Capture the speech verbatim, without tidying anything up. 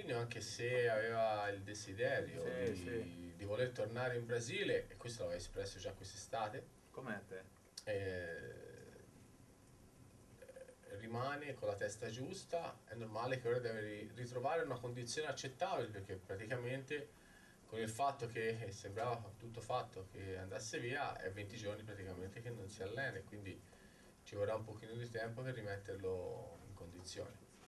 Mourinho, anche se aveva il desiderio Sì, di, sì. di voler tornare in Brasile, e questo l'aveva espresso già quest'estate, Com'è a te? eh, rimane con la testa giusta, è normale che ora deve ri- ritrovare una condizione accettabile perché praticamente con il fatto che sembrava tutto fatto che andasse via è venti giorni praticamente che non si allena e quindi ci vorrà un pochino di tempo per rimetterlo in condizione.